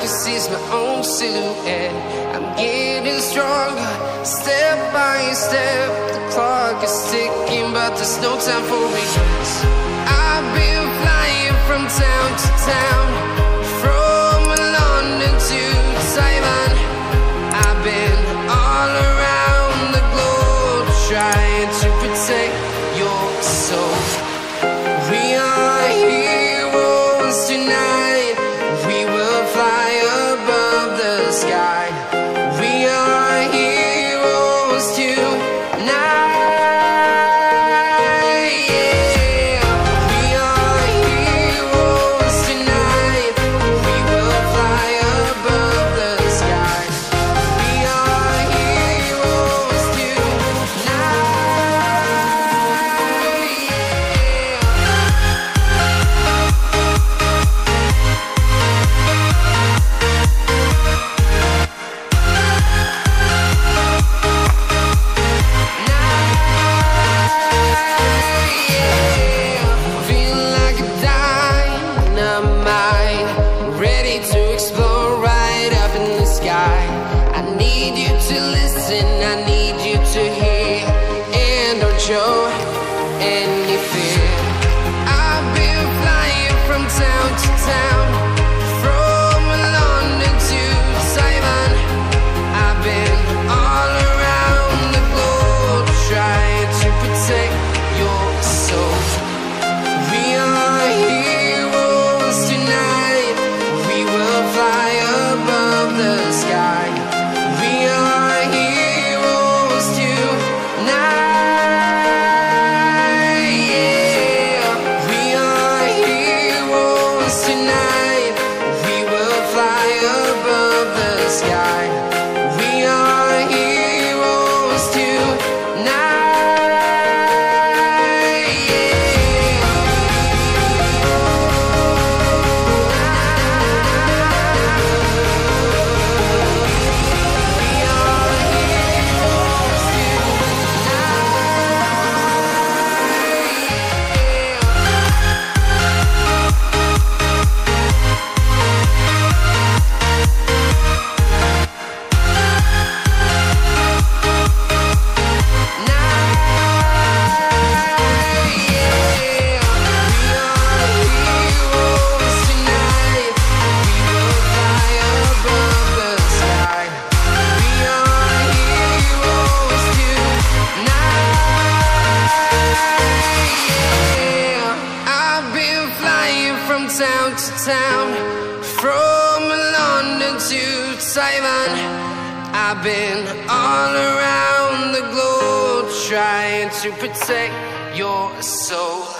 can see my own silhouette. I'm getting stronger, step by step. The clock is ticking, but there's no time for regrets. I've been flying from town to town, from London to Taiwan. I've been all around the globe, trying to protect your soul. We are heroes tonight. We will fly above the sky. We are heroes tonight. Yeah. We are heroes tonight. We will fly above the sky. We are heroes tonight. Feeling like a dynamite, ready to explode right up in the sky. I need you to listen, I need you to hear, and don't show any fear. I've been flying from town to town, from London to Taiwan. I've been all around the globe, trying to protect your soul. We are heroes tonight. We will fly above the sky. We are heroes tonight. Yeah. We are heroes tonight. We will fly above the sky. We are heroes tonight. I've been flying from town to town, from London to Taiwan. I've been all around the globe, trying to protect your soul.